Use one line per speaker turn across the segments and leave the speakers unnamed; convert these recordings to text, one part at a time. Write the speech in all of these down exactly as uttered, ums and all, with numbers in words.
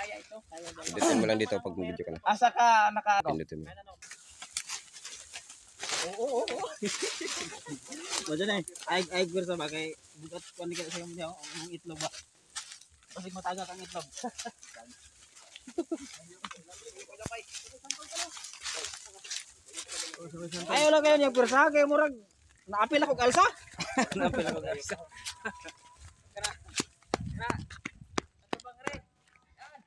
kaya ito.
Pindutin mo lang dito pag video ka na.
Asa ka naka...
Pindutin mo.
Oo, oo, oo. Wala na eh. Ay, ay, gursa ba? Kaya bukat kung hindi ka sa mga ang itlog ba? Kasi mataga kang itlog. Ayaw lang kayo niya gursa. Kaya murag, naapil ako kalsa. Naapil ako kalsa. Kena, kena. Ito bang rin? Yan.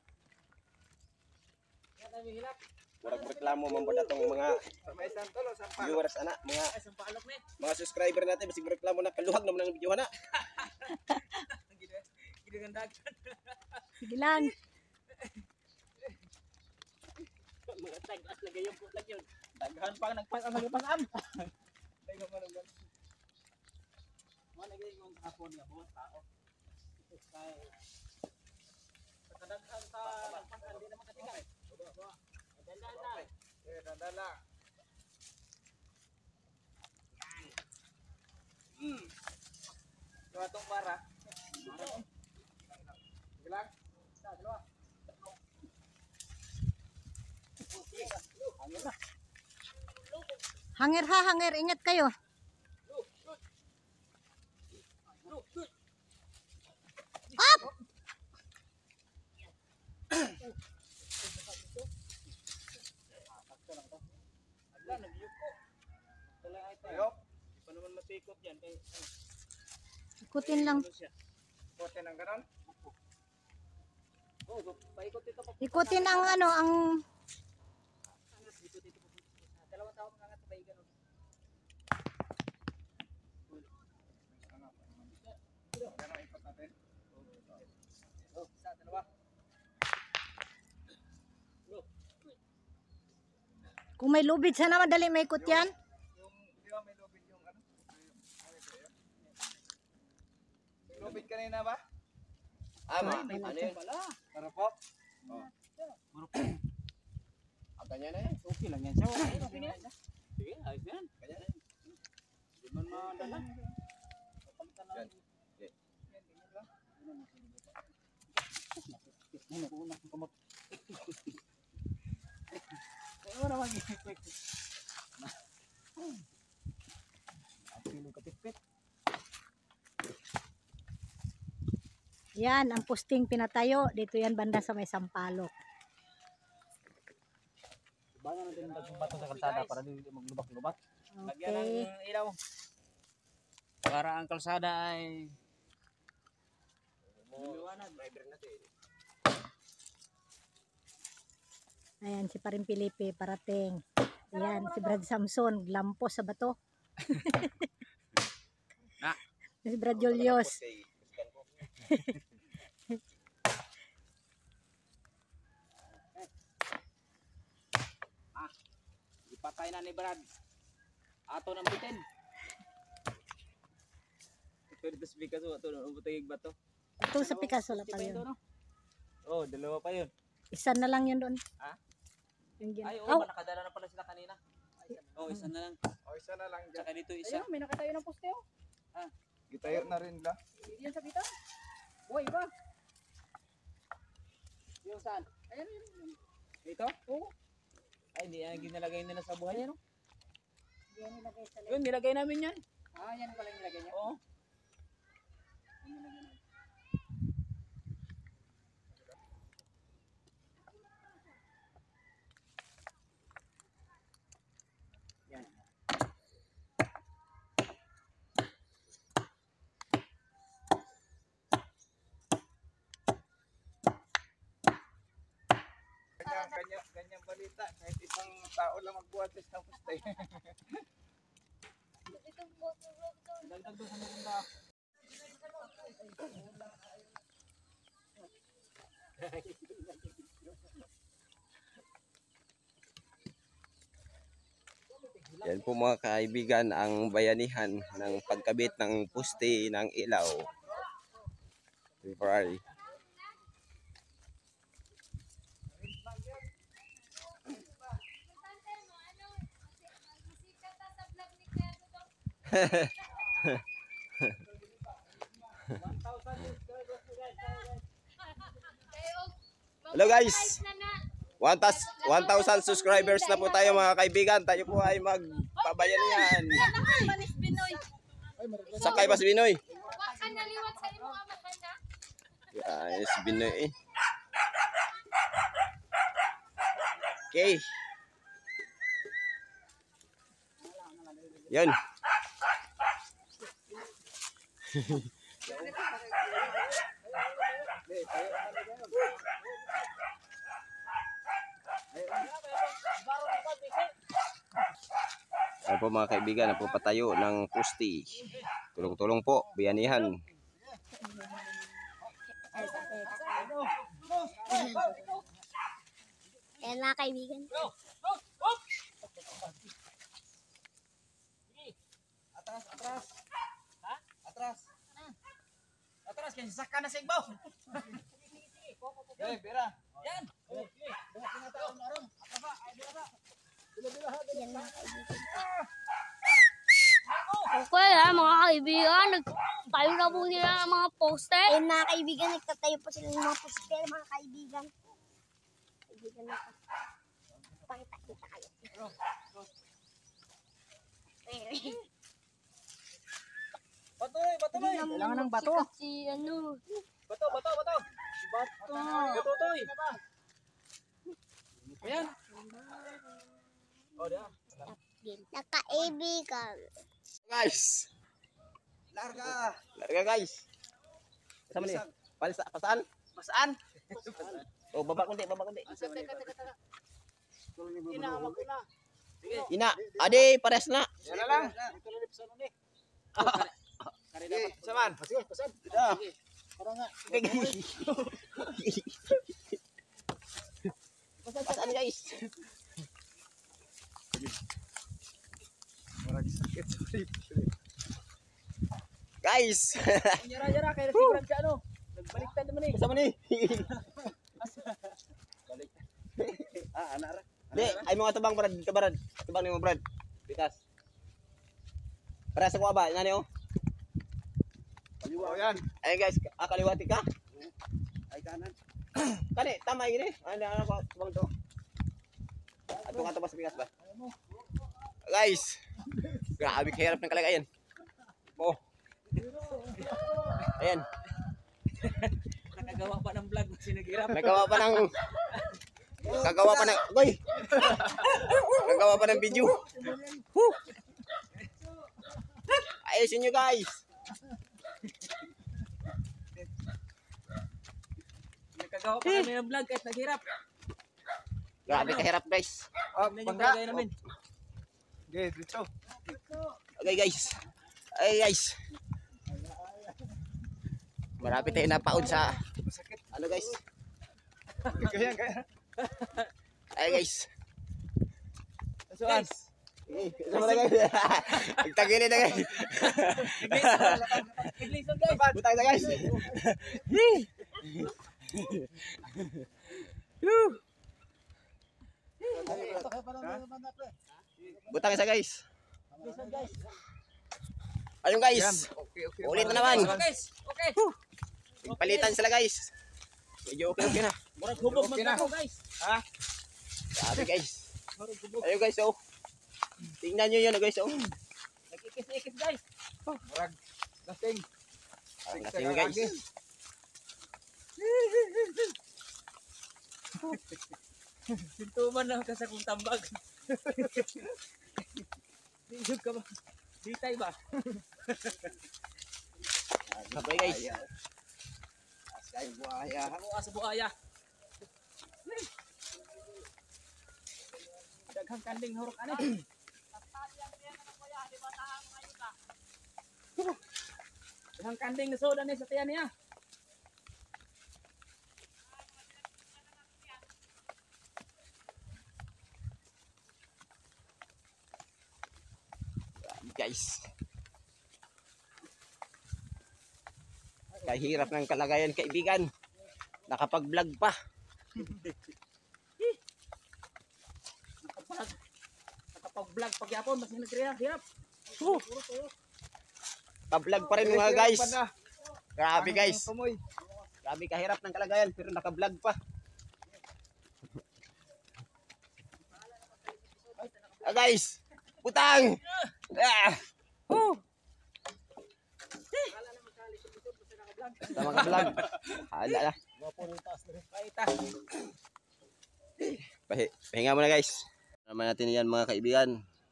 Yan kami hilak.
Murag reklamo man po datong mga viewers ana, mga mga subscriber natin basig reklamo na kaluhag naman ang video na.
Sige lang.
Mga tagas na gayong putak yun. Daghan pa nagpas ang nagpasam. Daghan pa nagpas. Mga nagayong yung hapon nga buhat tao. Kay sa kadaghan sa nagpasan di naman katingay. Dandala. Eh, dandala. Hmm. Dua tong bara. Gilang. Sa dalawa.
Hangir ha, hangir. Ingat kayo. Up!
Pa naman masikot yan.
Ikutin lang.
Ikutin ang ganon? Oh, paikot ito pa.
Ikutin ang ano, ang...
Dalawang tao mga ngat paikot ganon. Ganon ikot natin. Oh, sa dalawa.
Kung may lubid, sana madali may ikot yan.
Yung, di ba may lubid yung ano? May lubid kanina ba?
Ama, ano yun?
Marupok? Oh. Marupok.
Ah, ganyan na yan.
Okay lang yan siya. Okay na yan. Sige, ayos yan.
Ganyan na yan.
Di man madala. Papalitan lang.
Yan.
Yan, ganyan lang. Ano ko na kamot. Ano naman i-quick. Apilo katipit.
Yan, ang posting pinatayo. Dito yan banda sa may Sampalok.
Bangan natin yung dagong bato sa kalsada para di maglubak-lubak. Lagyan ng
Okay.
ilaw. Para ang kalsada ay liwanag. Driver natin.
Ayan, si Paring Pilipi, parating. Ayan, si Brad Samson, glampos sa bato.
Na.
Si Brad Julius.
Ah, ipatay na ni Brad. Ato ng bitin. Ito dito sa Picasso, ito na ubutay bato.
Ito sa Picasso la pa yun.
Oh, dalawa pa yun.
Isa na lang yun doon.
Ha?
Yung gin-
Ay, oo,
oh,
nakadala na pala sila kanina. Oh, isa na lang.
O, isa na lang dyan.
Tsaka dito isa.
Ayun, may nakatayo ng poste oh.
Gitayo na rin la.
Hindi yan sa kita. Buhay ba?
Yung saan?
Ayun, ayun, ayun.
Dito?
Oo.
Ay, hindi yan ginalagay nila sa buhay. Ano?
Hindi yan nilagay sa
Yun, nilagay namin yan.
Ah, yan pala yung nilagay niya.
Oo. Yan.
Ganyan, ganyan, ganyan balita. Kahit isang tao lang magbuhat ng poste.
Dagdag doon sa maganda.
Yan po mga kaibigan ang bayanihan ng pagkabit ng poste ng ilaw. Temporary. Hello guys. one thousand subscribers na po tayo mga kaibigan. Tayo po ay magpabayanihan. Sakay pa si Binoy. Yan, si Binoy eh. Okay. Yan. Ayan po mga kaibigan, na po patayo ng pusti. Tulong-tulong po, bayanihan.
Ayan mga kaibigan.
Atras, atras. Ha? Atras. Atras, kasi saka na sa igbaw. Eh, bira. Yan.
Ayan mga kaibigan. Okay ha mga kaibigan. Nagtayo na po sila ng mga poste. Ayan mga kaibigan. Nagtatayo po sila ng mga poste mga kaibigan. Kaibigan na po. Pakita-kita kayo.
Patuloy, patuloy.
Kailangan ng bato.
Si ano.
Bato, bato, bato. Bato. Bato, toy. Ayan. Oh, dia.
Nakaibigan.
Guys.
Larga.
Larga guys. Sama ni. Palisa pasaan?
Masaan?
Oh, baba kundi, baba kundi.
Inawag ko na.
Ina, ade pares na.
Yan na lang. Ito lang sa ano ni. Kari dapat pasaman. Sige, pasan.
Ah.
Para nga.
Pasaan guys.
Marag sakit, sorry.
Guys.
Yara yara kay nagsibrad ka ano. Nagbaliktad naman eh.
Sama ni.
Ah, ana ra.
Di, ay mga tabang brad, kabarad. Tabang ni mo brad. Pitas. Para sa kuha ba? Nani oh?
Oh, yan.
Ay guys, akaliwati ka.
Ay kanan.
Kani, tama ini. Ano ano ko tabang to. Ato ka to sa pikas ba? Guys. Grabe kahirap ng kalagayan. Oh. Ayan.
Nakagawa pa ng vlog sinagirap.
Nagawa pa ng Kagawa pa ng Goy. Nagawa pa ng video. Woo. Ayusin nyo guys.
Nakagawa pa kami ng vlog kahit naghirap.
Grabe kahirap guys.
Oh,
Tingnan yung
bangga.
palagay namin.
Okay, dito.
Okay guys. Ay guys. Marapit tayo napaod sa
Sakit.
ano guys.
Kaya, kaya.
Ay guys.
Suan.
Eh, sama na guys. Nagtagilid na guys.
Iglisod guys.
Butang na guys. Butang isa guys.
Iglisod guys.
Ayun
Yan.
guys.
Okay, okay.
Ulit na naman.
Guys, okay.
Palitan sila guys. Medyo okay okay na.
Murag hubog
Okay na.
magkakaw guys.
Ha?
Grabe guys.
Murag hubog.
Ayun guys oh. Tingnan nyo yun guys oh.
Nagkikis-ikis guys.
Marag. Lasing.
Ang lasing guys.
Sintuman na ka sa kong tambag. Tingog ka ba? Ditay ba?
Sabay guys.
Asay buhaya.
Ako sa buhaya. Daghang kanding hurok ani. Daghang kanding na soda ni sa tiyan niya.
Guys. Kahirap ng kalagayan kaibigan. Nakapag-vlog pa.
Nakapag nakapag-vlog pagyapon mas nagkriya hirap.
Ka-vlog pa rin mga guys. Grabe guys.
Tumoy.
Grabe kahirap ng kalagayan pero naka-vlog pa. Ah, guys. Butang. Ah. Woo. Tama ka vlog. Hala na.
Paita.
Pahi pahinga muna guys. Naman natin yan mga kaibigan.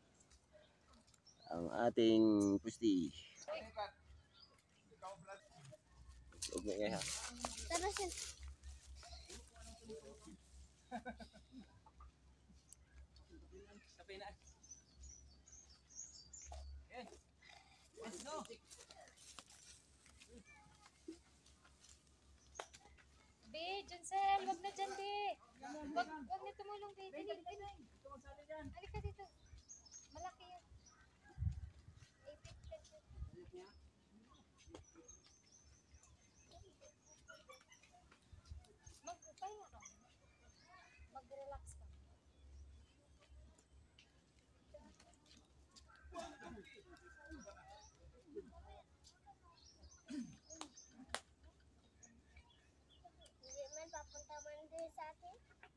Ang ating pusti. Huwag na nga ha.
Tara siya.
Kapay na. Eh. Let's go.
Be, Jansel, wag na dyan, be. Wag, wag na tumulong, be. Dali, dali. Halika dito. Malaki yun. Mag-pahinga ka. Mag-relax ka.
Hindi man papunta man din sa atin.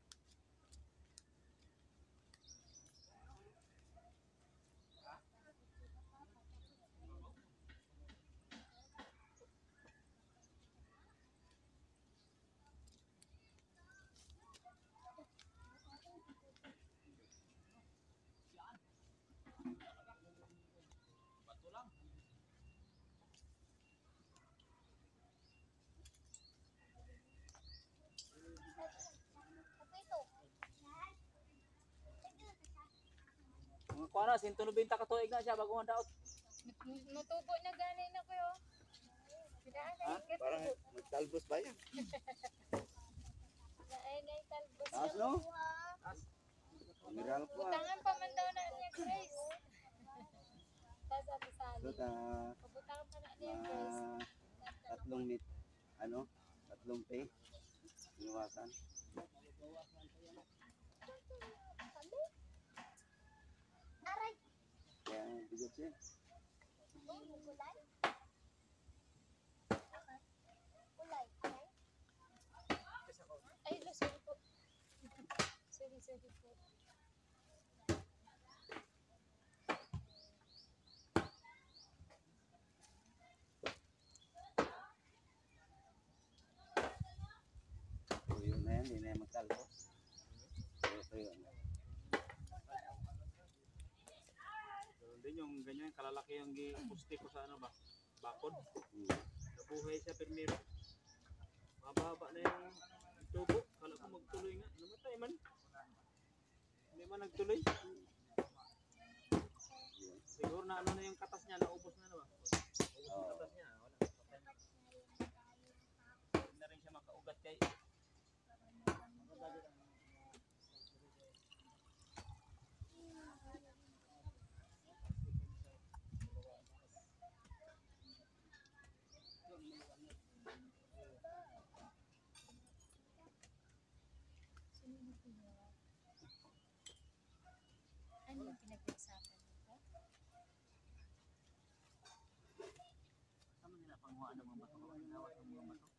Mga kuha na, one hundred ninety katuig na siya bago ang daot.
Natubo na ganay na kayo. Pinaan na yung
Parang magtalbos ba yan?
Ay, na yung talbos
Taas
niya.
no? Mineral po ah.
Butangan pa man daw na niya, Grace. Tapos sabi sa
So,
Ali.
ta,
Pabutangan pa na niya, Grace.
ah, tatlong meat, ano? Tatlong pay. Inuwasan.
Aray,
Kaya bigot siya.
kulay. Kulay. Aray.
Ay, lo, sorry po. Sorry, sorry po.
Tuyo na yan, hindi na yan magtalbos. Tuyo, tuyo na.
Pero din yung ganyan, kalalaki yung pusti ko sa ano ba? Bakod.
Hmm.
Nabuhay siya primero. Mababa na yung tubo. Kala ko magtuloy nga. Namatay man. Hindi man nagtuloy. Siguro na ano na yung katas niya, naubos na na ba? Ubos yung katas niya. Wala. Patay na. Hindi na rin siya makaugat kay.
Ano yung pinag-uusapan nito?
Sama nila panghuaan ng mga bato. Inawat ng mga bato.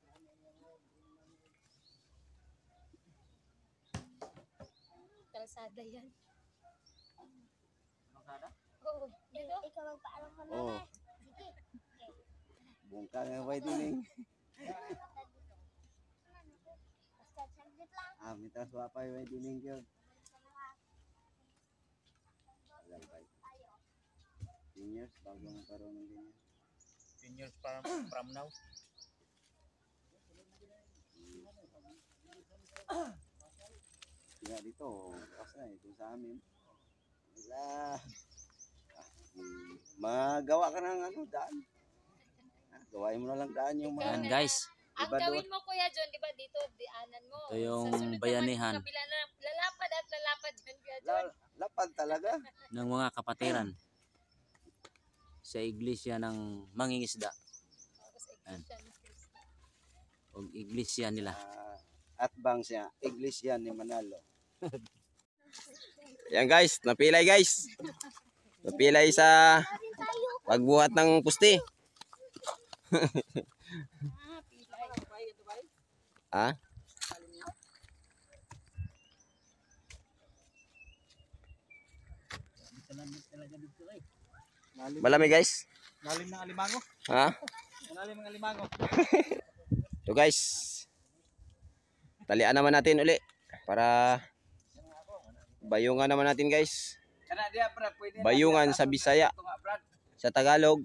Kalsada yan.
Anong sada?
Oo, dito.
Ikaw magpaalam ka na.
Oo.
Sige.
Bungka nga ba dining?
Basta saglit lang.
Ah, mitas wapay ba dining yun? Alam ba? ten years bago magkaroon ng ganyan.
ten years from, from now.
Kaya dito, bukas na eh, doon sa amin. Wala. Ah, hmm, magawa ka ng ano, daan. Ah, gawain mo na lang daan yung mga...
Ikaw na.
guys.
Ang
Iba
gawin mo, Kuya John, di ba dito, dianan mo.
Ito yung
Sa sunod
bayanihan.
naman, kabila na, lalapad at lalapad dyan, Kuya John.
La, lapad talaga.
Ng mga kapatiran sa iglesia ng mangingisda
Tapos, iglesia ni Cristo.
o iglesia nila.
Ah, at bang siya, Iglesia ni Manalo.
Yan guys, napilay guys. Napilay sa pagbuhat ng pusti. Ha?
Kananit talaga dito ay.
Malamig guys.
Lalim ng alimango.
Ha?
Lalim ng alimango.
So guys. Talian naman natin uli para bayungan naman natin guys.
Kana dia Brad, pwede na.
Bayungan sa Bisaya,
Ito nga, Brad.
sa Tagalog,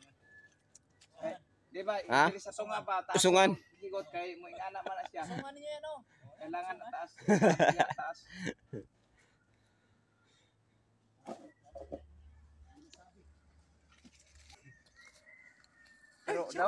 Di ba?
Ha?
Dili sa sunga ba? taas
Usungan.
ang Gigot kay mo ingana man na siya. Sungan niya yan oh. Kailangan na taas. Kaya taas. Pero daw.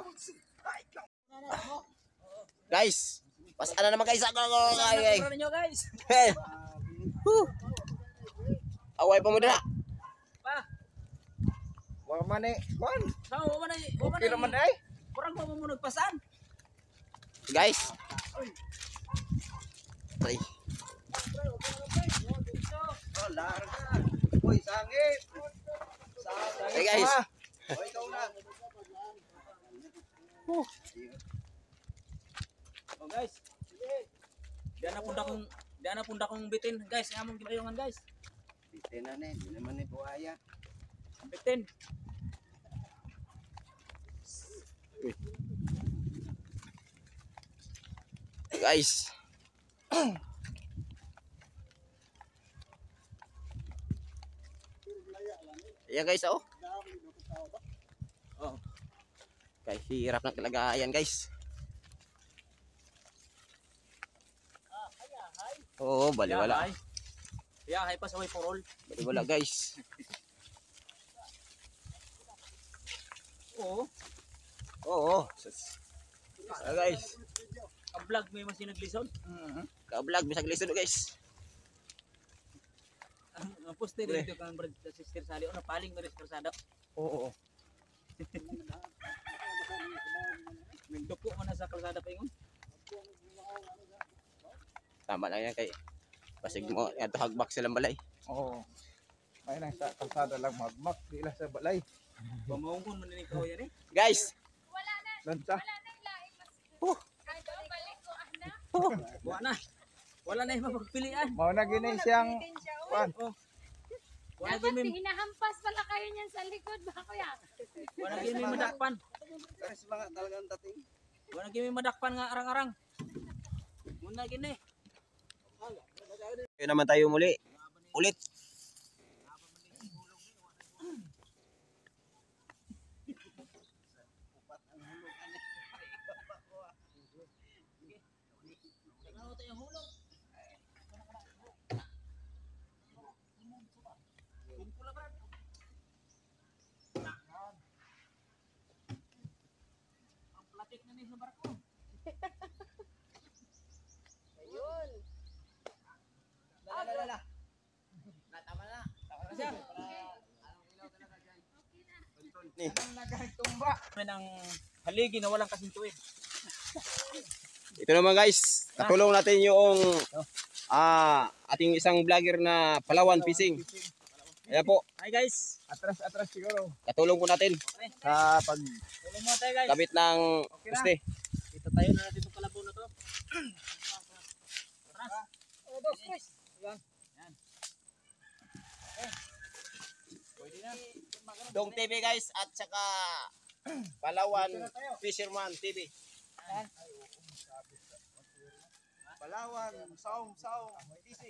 guys. Pasaan na naman guys ako guys.
Ano niyo guys?
Hey. Woo. Away pa mo dira.
Pa.
Wa man eh. Kuan.
Sao man ay? Wa man
Okay naman ay.
Kurang mo mo nagpasan.
Guys. Ay.
Oh, larga. Uy, sangit. Sangit.
Hey guys.
Oh, ikaw na.
Oh guys. Diyan na punda kong diyan na punda kong bitin guys. Among gibayongan guys.
Bitin na ni, di naman ni buhaya.
Bitin.
Guys. Ayan guys oh.
Oh.
Guys, hirap ng kalagayan guys. Oo, baliwala.
Ya, hay pa sa way porol.
Baliwala guys.
Oo.
Oo. Ah, guys.
Ang vlog may mas naglisod.
Ka-vlog bisag lisod guys.
Ang ang poste dito kan Brad sa sister Sally ono paling meres persada.
Oo.
Nagduko man na sa kalsada pa ingon.
Tama lang yan kay pasig mo ato hagbak silang balay.
Oo. May nang sa kalsada lang magmak, di lang sa balay.
Pamawon man ni ko yan eh.
Guys.
Lansa.
Wa na. Wala na yung mapagpilian.
Mao na gini siyang kuan.
Wala
Dapat
gini
hinahampas pala kayo niyan sa likod ba kuya?
wala gini madakpan.
Karis mga talagang dating.
Wala gini madakpan nga arang-arang. Muna gini.
Yun naman tayo muli. Ulit.
Platik na ni sa barko. La la la la. Na tama na. Tama na siya.
Ni.
Nagtumba. Nang haligi na walang kasintuin.
Ito naman guys. Katulong natin yung ah ating isang vlogger na Palawan Fishing. Ayan po.
Hi guys.
Atras atras siguro
Katulong po natin sa pag
Tulong mo tayo guys.
kabit ng
Okay na.
poste.
Dito tayo na dito kalabaw na to. Tara. Oh, dos, tres. Yan. Yan. Okay. Pwede na.
Dong T V guys at saka Palawan Fisherman T V.
Palawan, saum saum, fishing.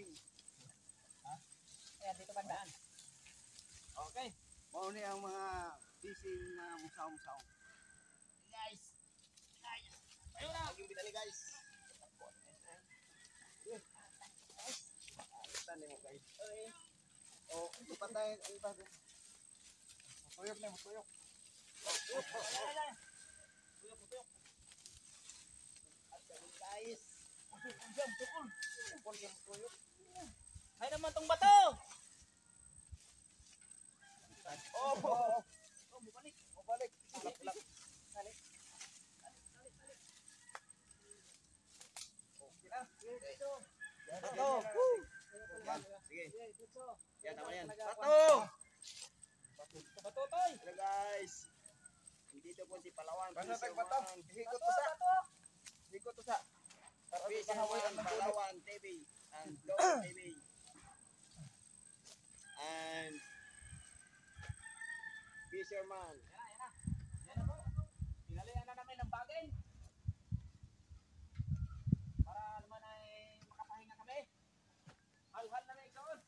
Ayan, dito bandaan. Okay.
Mao ni ang mga fishing na musaw-musaw.
Guys. Guys. Ayun na.
Yung bitali guys.
Tani mo guys. Oh, lupat tayo ang iba. Tuyok na, tuyok.
Guys. Diyan, tukol. Tukol yung tuyok. Hay naman tong bato.
Oh, oh,
Oh, balik.
oh, balik.
Balik. Balik. Balik. Okay na. Dito.
Bato.
Sige. Yan tama yan.
Bato.
Bato toy.
Hello guys. Dito po si Palawan
Basta tag bato. Hikot
Bato,
to sa.
bato.
Hikot to sa.
Fisherman Palawan T V and Dong T V. And Fisherman.
Yan na po. Pinalian na namin ng bagay. Para naman ay makapahinga kami. Hal-hal na may ikaw.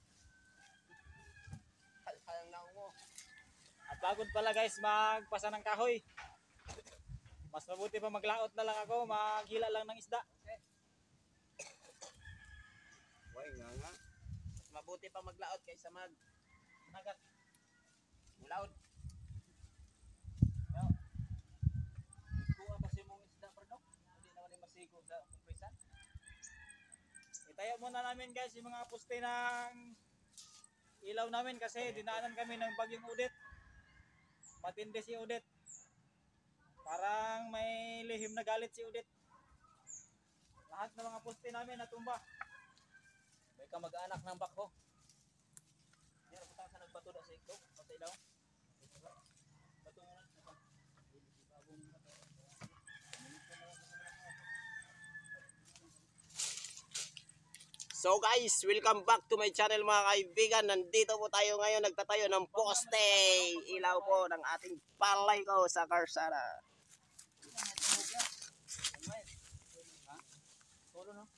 Hal-hal lang mo.
At bago pala guys magpasa ng kahoy. Mas mabuti pa maglaot na lang ako, maghila lang ng isda.
Why nga nga. Mas mabuti pa maglaot kaysa mag
Nagat.
mulaod.
Yo. Kuha kasi mong isda pa no? Hindi naman yung masigo sa kumprisan. Itayo muna namin guys yung mga poste ng ilaw namin kasi dinaanan kami ng bagyong Udit. Matindi si Udit. Parang may lihim na galit si Udit. Lahat ng mga poste namin natumba. May kamag-anak ng bakho. Yan, kung saan nagbato na sa ikaw, sa ilaw. Bato muna.
So guys, welcome back to my channel mga kaibigan. Nandito po tayo ngayon nagtatayo ng poste. Ilaw po ng ating palay ko sa karsada.
Solo no?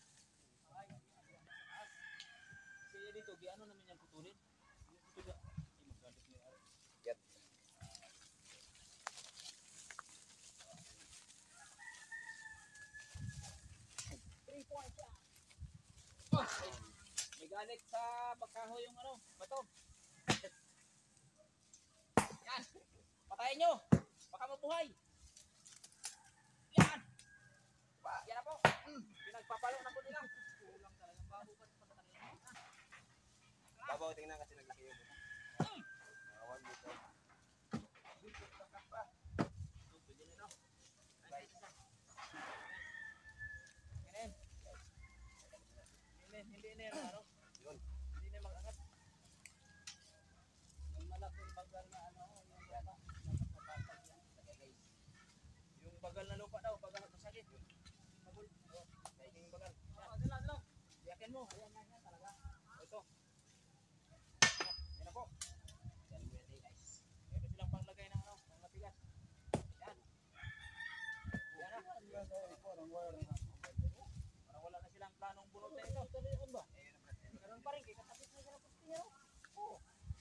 Kasi dito, giano namin yung putulin. Dito ga. Ay, magalit mo yung
Yan.
three points yan. May galit sa pagkahoy yung ano, bato. Yan. Patayin nyo. Baka mabuhay. Yan. Yan na po. Mm. Pinagpapalo na po nila. Kulang talagang babo pa sa pagkatanin.
Babaw, tingnan kasi naglaki yun.
Mm.
Awan dito.
Pwede nila. Ganyan. Hindi, hindi na yan, ano?
Yun.
Hindi na mag-angat. Yung malaking bagal na ano, yung baba, napapapatag yan. Guys. Yung bagal na lupa daw, bagal na sakit. Bagul. Oh, kaiging bagal. Yan. Oh, dala, dala. Yakin mo. Ayan, yan, yan talaga. Ito. Oh, yan na po. Yan, ready guys. Ito silang panglagay ng ano, ng matigas. Yan. Yan na. Parang wala na silang planong bunot na ito. Ba? Meron pa rin, kaya katapit na sila poste nyo. Oo.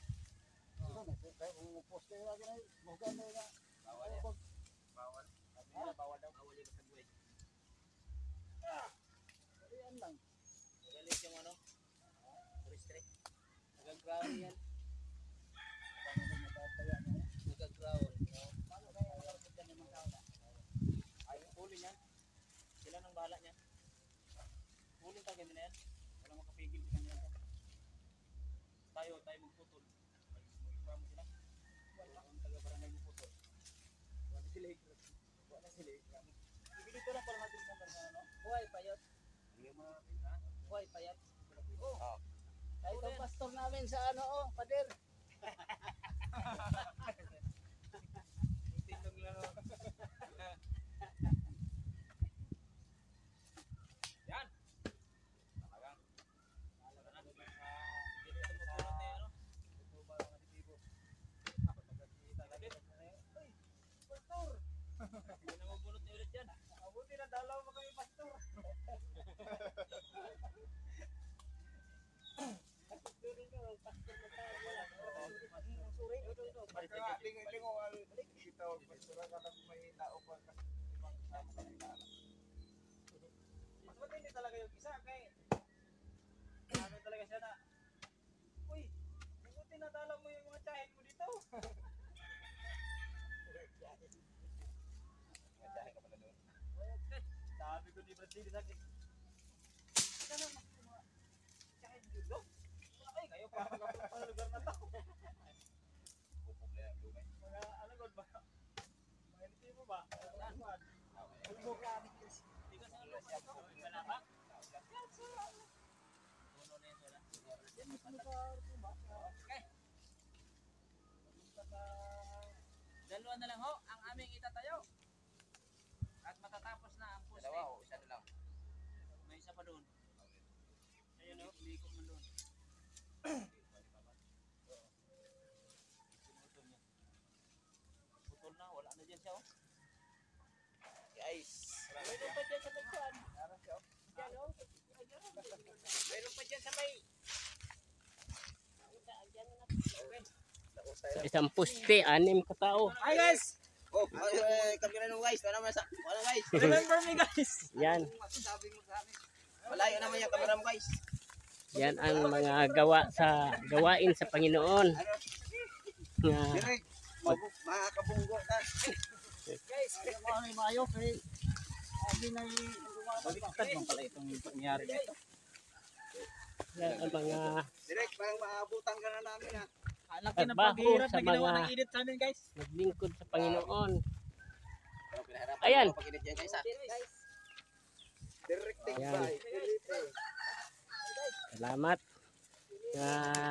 Bawal yan. Bawal. Sabi nila, bawal daw. Bawal yung sa buhay. Yan lang. Magalit yung ano, forestry. Nagagrabe yan. Nagaground. Paano kaya malapit yan yung mga tao na? Ay, huli niyan. Sila nang bahala niyan. Huli tayo ganyan na yan. Walang makapigil sa kanila yan. Tayo, tayo magputol. Mag-iba mo sila. Wala akong taga-barangay magputol. Wala sila ikot. Wala sila ikot. Ibilito lang pala natin sa ano? Buhay payat. Buhay payat. Oo. Ay, ito pastor namin sa ano, oh, pader. Tindog lang ako. Yan. Talagang. Wala na doon sa dito sa mutulot na ano. Ito ba mga ditibo? Ako magkakita lagi. Ay, pastor. Hindi na mabunot ni ulit yan. Mabuti na dalaw mo kami pastor. Turing ka, pastor na tayo. Wala. Suring.
Lingo-lingo ang kita o pastora ka na may tao pa kasi ibang kasama kami na.
Mas matindi talaga yung isa kay sabi talaga siya na uy, mabuti na dala mo yung mga tsahin mo dito.
Nagdahin ka pala doon.
Sabi ko ni Brad Lee lagi. Sana mas mga tsahin dito. Ay, kayo pa magapit pa lugar na to.
Pupog na yung lumay.
Mga ano god ba? Mga nitibo ba? Saan ba? Ulbo ka. Hindi ka sa lugar ko. Wala ba? Puno na ito na. Okay. Dalawa na lang ho ang aming itatayo. At matatapos na ang poste.
Dalawa o isa na lang.
May isa pa doon. Ayun o, liko man doon. Sinutol niya. siya oh.
Guys.
Mayroon pa dyan sa tagpuan. Dyan oh.
Meron pa dyan sa may...
Sa isang poste, anim katao.
Hi guys!
Oh, ay, kami na nung guys. Wala naman sa... Wala guys.
Remember me guys!
Yan.
Sabi mo sa amin. Malayo naman yung kamera mo guys.
Yan ang mga gawa sa gawain sa Panginoon. Nga
Direk, mag- makakabunggo ka.
Guys, kaya mo ano yung maayo kay... Hindi na yung... Baliktad mo pala itong pangyayari nito.
yan ang mga
Direk, parang maabutan ka na namin ha.
Ang laki ng
Trabaho
paghihirap
sa
na ginawa
mga-
ng edit sa amin guys.
naglingkod sa Panginoon.
Pero pinahirapan
Ayan.
ko pag-init yan guys ha. Direk, take
Ayan.
by. Felipe.
Salamat na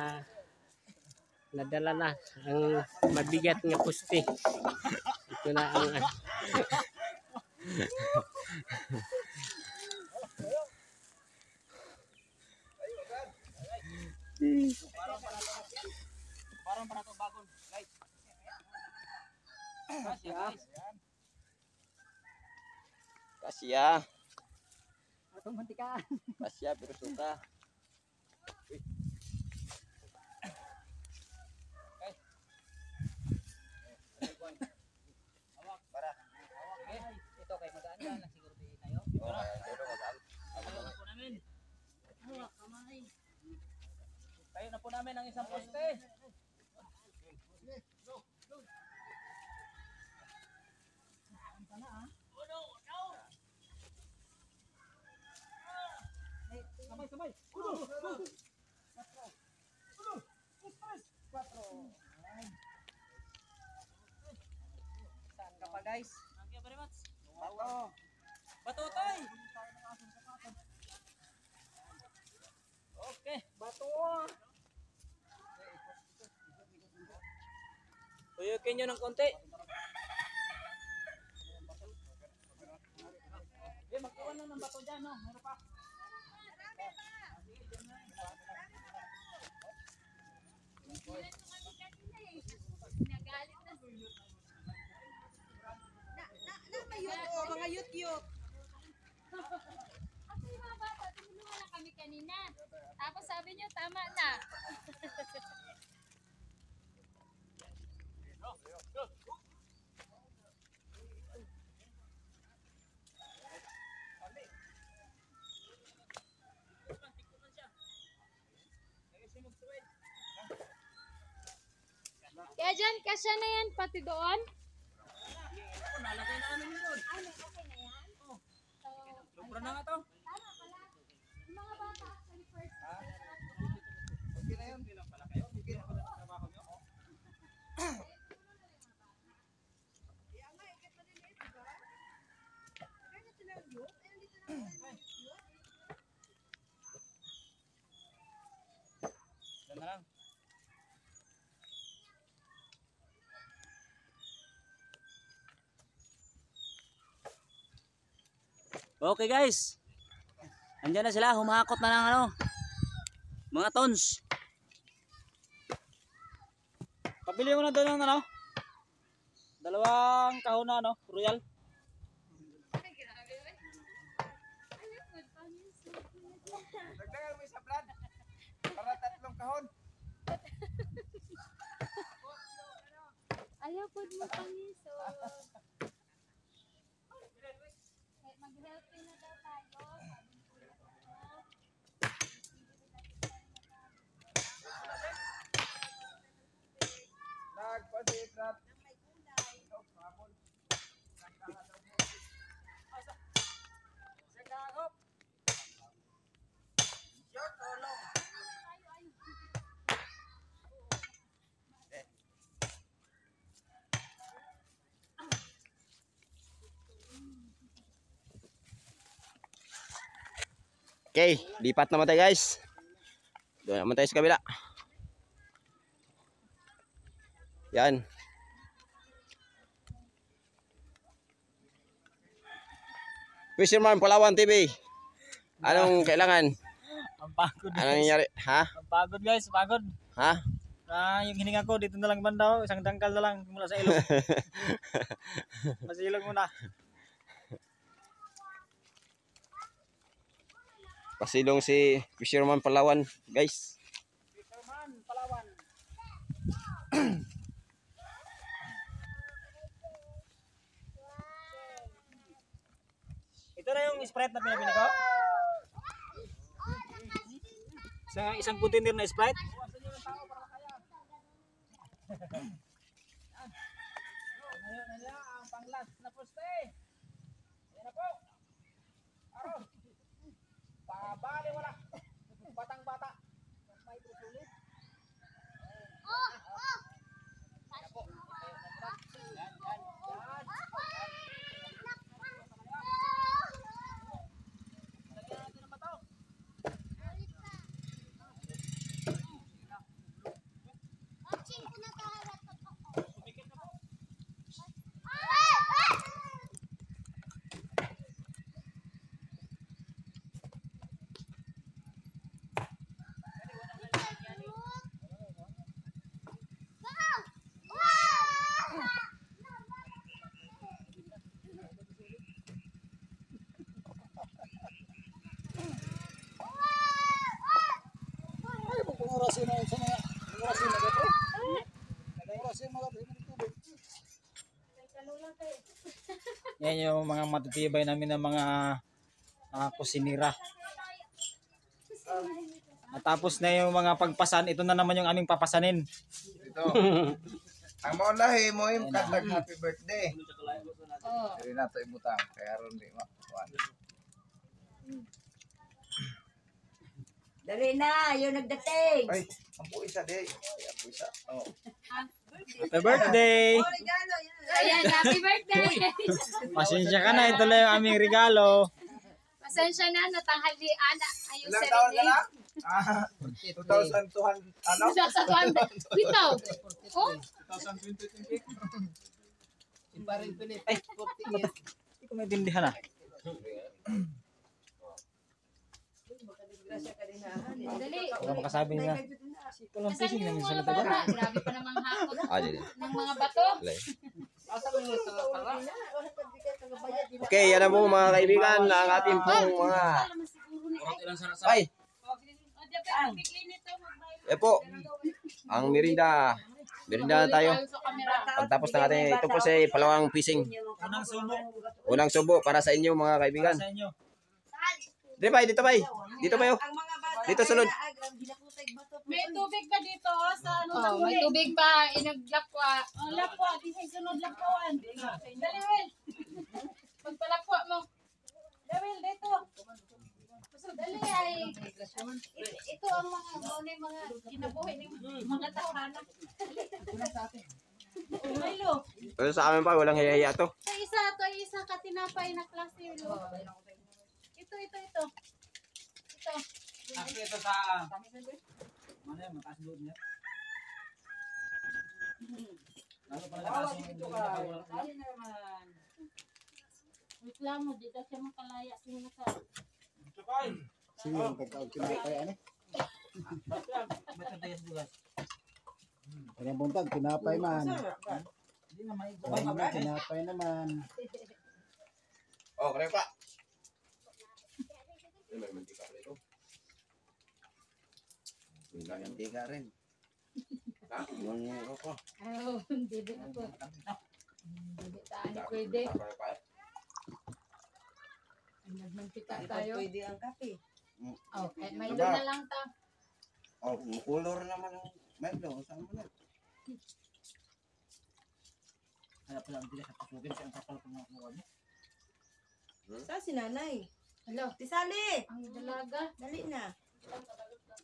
nadala na ang mabigat nga poste. Ito na ang
Parang pa na ito bagon guys. Kasya guys.
Kasya.
Atong mantika.
Kasya, pero suka.
Okay. Ito kay magaan ka lang siguro di tayo.
Oh, pero magaan.
Tayo na po namin. Tayo na po namin ang isang poste. Sabay, sabay. Uno, uno. Cuatro. Uno, dos, tres, cuatro.
Saan ka pa guys?
Thank you very much.
Bato.
Bato tayo. Okay.
Bato.
Tuyukin nyo ng konti. Eh, magkuha na ng bato dyan, no? Meron pa.
Mga youth-youth. Ako yung mga bata, tumulungan na kami kanina. Tapos sabi niyo, tama na. Kaya dyan, kasya na yan, pati doon.
Nalagay na namin yun.
Ay, okay na yan. So,
Sobra na nga to.
tama pala. Yung mga bata, actually first.
Okay na yun. Hindi lang pala kayo. Okay na pala sa trabaho nyo.
Yan na lang. Okay guys. Andiyan na sila, humakot na ng ano. Mga tons. Pabili mo na doon ng ano. Dalawang kahon na ano, royal.
Ay, grabe. Ay, good pa niyo.
Dagdagan mo isa brad. Para tatlong kahon.
Ayaw po mo pangiso. Mag-healthy na daw tayo.
Nagpasit brad. Okay, lipat naman tayo guys. Doon naman tayo sa kabila. Yan. Fisherman Palawan T V. Anong kailangan?
Ang pagod
Anong nangyari? Ha?
Ang pagod guys, pagod.
Ha?
Ah, yung hininga ko dito na lang banda, isang dangkal na lang mula sa ilog. Mas ilog muna.
Pasilong si Fisherman Palawan, guys.
Fisherman Palawan. Ito na yung Sprite na pinabili ko. Isang, isang container na Sprite. Ngayon na lang ang pang-last na poste. Yan na po. Araw. Pabali wala. Batang bata. May tusulit.
Oh, oh.
Yan, yan, yan. Lagyan natin ng bato. Sumikit na po. Ay, pangurasin na sa mga pangurasin na dito. Pangurasin mga tubig. Yan yung mga matitibay namin ng mga uh, kusinira. Natapos na yung mga pagpasan, ito na naman yung aming papasanin.
Ito. Ang maulahi mo yung kaglag happy birthday.
Oh.
Hindi na ito ibutang. Kaya ron di ma.
Dali na, yun nagdating.
Ay, ang po isa day. Ay, ang po isa. Oh.
Happy birthday!
Ayan, happy birthday!
Pasensya ka na, ito lang yung aming regalo.
Pasensya na, natanghalian na. Ayun,
Ilang
seven
taon ka na?
days.
Ah, two thousand two hundred, ano?
Sa sa tuwan. Bitaw. Oh,
Hindi ko maintindihan ah.
dali.
Baka makasabi niya. Ito lang
Saan
fishing
yung
namin sa
mga
latagan.
bata? Grabe pa namang hakot
Ah, di, di.
ng mga bato.
Okay, yan na po mga kaibigan ang ating pong mga ay, eh po, ang merinda. Merinda na tayo. Pagtapos ng ating, ito po si Palawang Fishing.
Unang subo
Unang subo para sa inyo mga kaibigan.
sa inyo.
Dito ba, dito ba? Dito ba? Dito sunod.
May tubig pa dito oh, sa ano oh, may tubig pa inaglapwa. Ang lapwa, di sa sunod lapwan. Dali Will. Pagpalapwa mo. Dali dito. So dali ay ito ang mga ano mga kinabuhi ng mga tahanan. Milo.
Pero sa amin pa, walang hiya-hiya to.
Sa isa to ay isa ka tinapay na klase lo. Ito ito ito. Ito.
Kasi ito sa... Mana yung mataas doon niya? Lalo pala mataas yung doon.
Dali naman. Reklamo dito siya makalaya sino ka.
Sige, yung pagkaog kinapay, ano? Kanyang buntag, kinapay man.
Hindi na may
Kinapay naman.
Oh, kaya pa. May mantika pa ito.
Hindi ka rin.
Ha?
Yung ako.
Oh, hindi din ako. Hindi tayo pwede. Nagmantika tayo.
Pwede ang kape.
Oh, kahit may doon na lang ta.
Oh, color naman ang Melo. Saan mo na?
Kaya pala ang bilis at pasukin siya ang kapal kung nakuha niya.
Sa si nanay.
Hello.
Tisali.
Ang dalaga.
Dali na.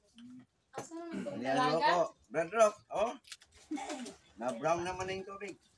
Asan ang itong
Ayan
dalaga?
ko. Red Rock, oh. Na brown naman na yung tubig.